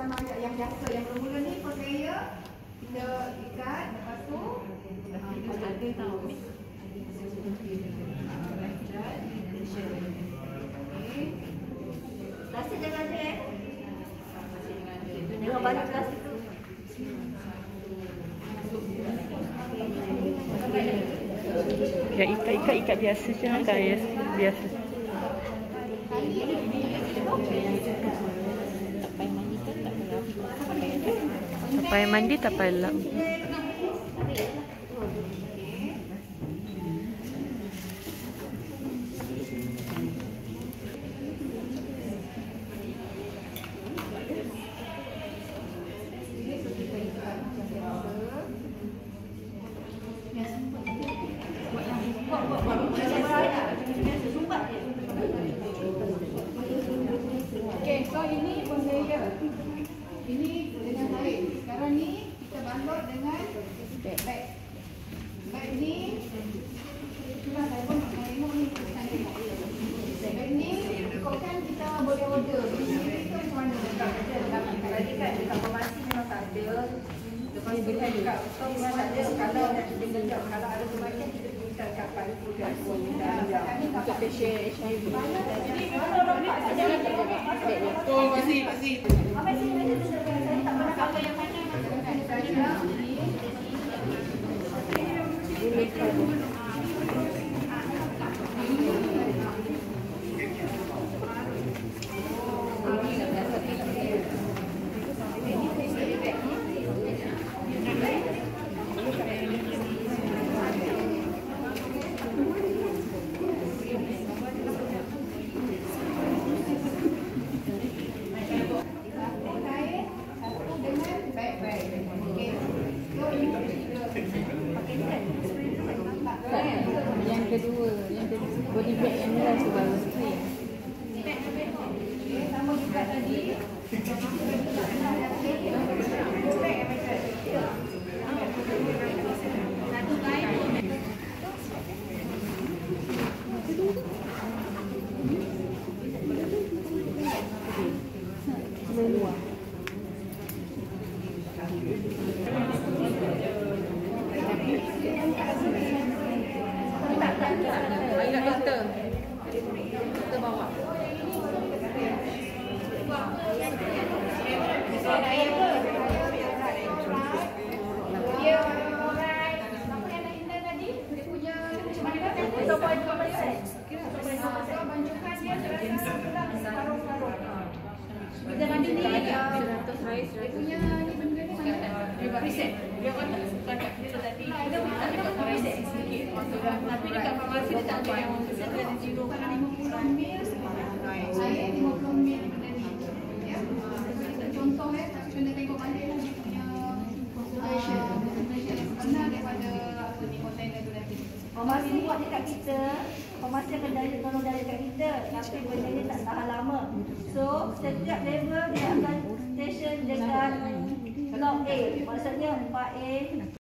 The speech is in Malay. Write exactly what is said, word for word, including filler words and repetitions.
sama ada yang biasa, yang bermula ni conveyor kita ikat, lepas tu kita ada tahu ni. Plastik jangan ada eh. Jangan banyak plastik tu. Ya, ikat-ikat ikat biasa je lah, gaya biasa. Tak payah mandi tak payah lap. Okey, so ini conveyor. Ini dengan baik. Sekarang ni kita balut dengan bag. Bag ni itulah saya pun nak tengok ni kita tengok. Bag ni ikutkan kita boleh order. Ini kita macam mana dekat tadi kan dekat farmasi memang tak ada. Lepas tu dekat store memang tak ada. Kalau nak kita kejap, kalau ada kematian kita minta kapal sudah kami untuk patient H I V. Jadi kalau orang tak ada Oh, pasti, pasti. apa sih saya tak pernah tahu yang mana macam saya yang kedua, yang kedua body bag yang ni lah baru spray. sama juga tadi. Satu kain. Luar. Ayo kita. Kita bawa. Kita mandi ni seratus rais dia punya ni benda ni mana? Preset. Dia kan tak setakat kita tadi. Ada ada preset sikit. Tapi dekat farmasi dia tak ada yang preset ada zero kan lima puluh mil. Saya lima puluh mil benda ni. Ya. Contoh eh, kena tengok balik lah dia punya concentration. Concentration yang sebenar daripada apa ni container tu nanti. Farmasi buat dekat kita, farmasi akan dari tolong dari dekat kita, tapi benda ni tak tahan lama. So, setiap level dia akan station dekat blok A, maksudnya empat A.